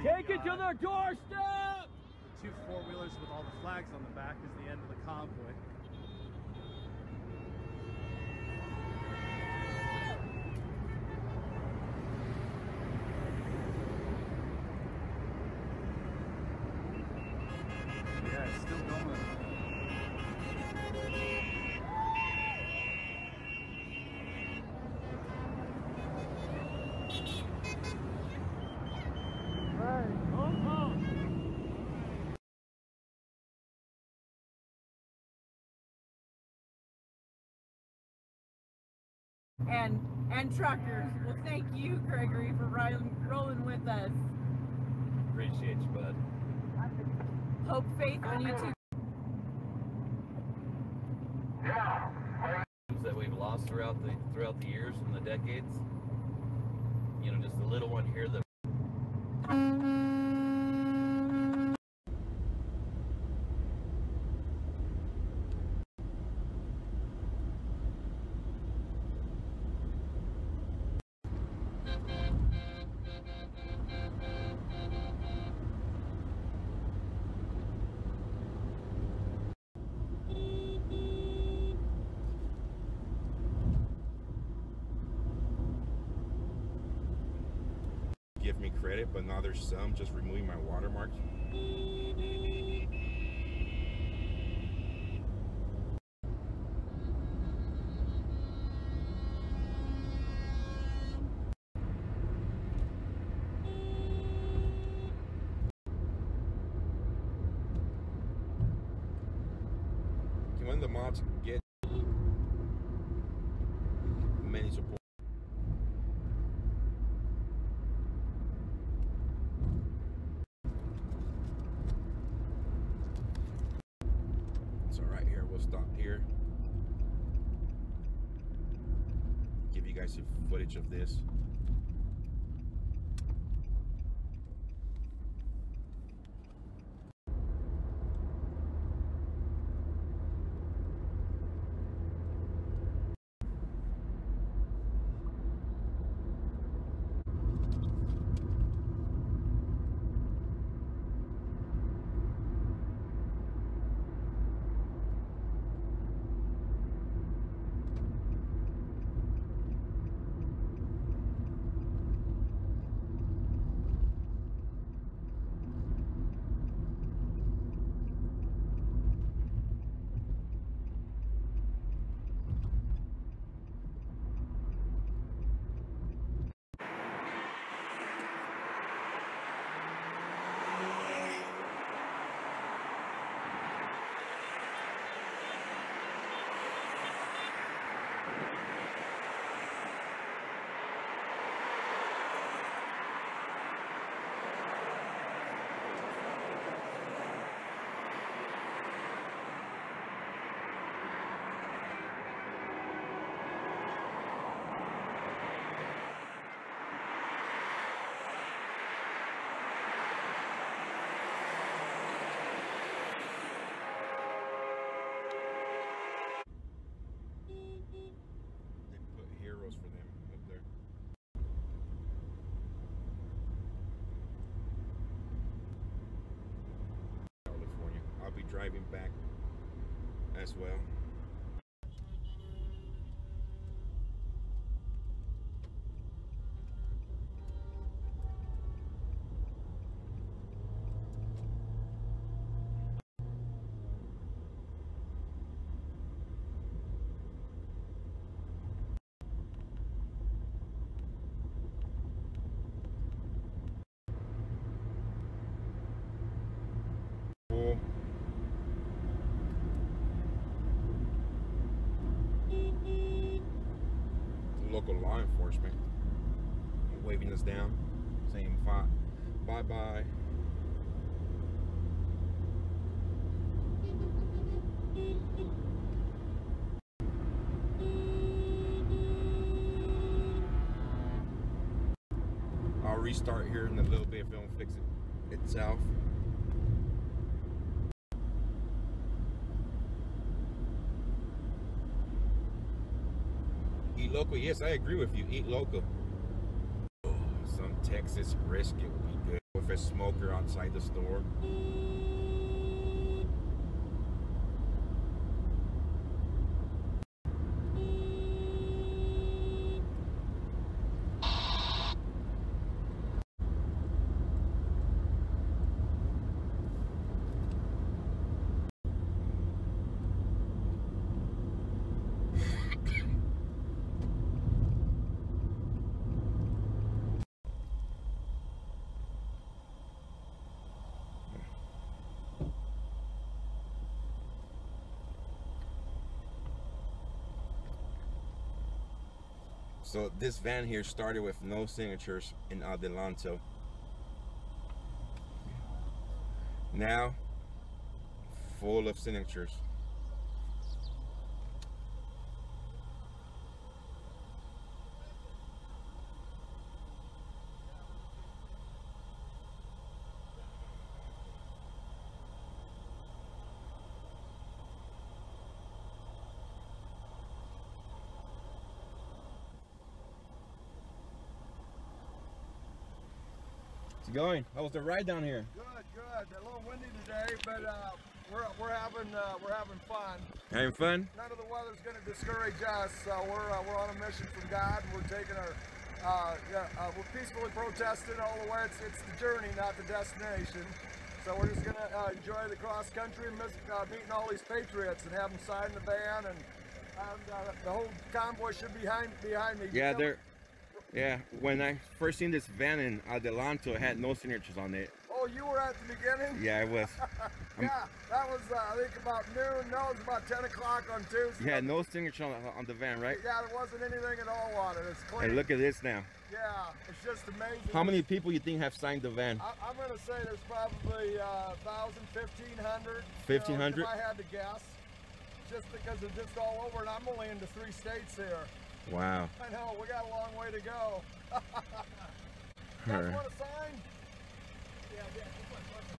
Take it to their doorstep! The two four-wheelers with all the flags on the back is the end of the convoy. Yeah, it's still going. And truckers. Well, thank you, Gregory, for rolling with us. Appreciate you, bud. Hope, faith on YouTube. That we've lost throughout the years and the decades. You know, just a little one here that. Give me credit, but now there's some just removing my watermarks. Can one of the mods get many support? We'll stop here. Give you guys some footage of this. Heroes for them up there. California. I'll be driving back as well. Local law enforcement waving us down, saying bye bye. I'll restart here in a little bit if it don't fix it itself. Eat local. Yes, I agree with you. Eat local. Oh, some Texas brisket would be good. If a smoker outside the store. So this van here started with no signatures in Adelanto. Now, full of signatures. How's it going? How was the ride down here? Good, good. A little windy today, but we're having fun. Having fun? None of the weather's going to discourage us. We're on a mission from God. We're taking we're peacefully protesting all the way. It's the journey, not the destination. So we're just going to enjoy the cross country and meeting all these patriots and have them sign the van, and the whole convoy should be behind me. Yeah, yeah, when I first seen this van in Adelanto, it had no signatures on it. Oh, you were at the beginning? Yeah, I was. Yeah, that was I think about noon. No, it was about 10 o'clock on Tuesday. You had no signature on the van, right? Yeah, there wasn't anything at all on it. It's clean. And look at this now. Yeah, it's just amazing. How many people you think have signed the van? I'm going to say there's probably 1,000, 1,500. 1,500? If I had to guess. Just because they're just all over, and I'm only into 3 states here. Wow. I know, we got a long way to go. You guys want a sign? Yeah, yeah.